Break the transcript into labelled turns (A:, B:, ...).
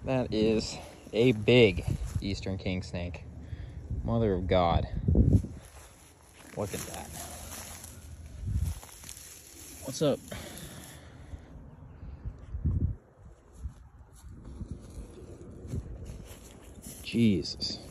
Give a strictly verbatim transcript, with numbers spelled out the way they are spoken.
A: That is a big Eastern Kingsnake. Mother of God. Look at that. What's up? Jesus.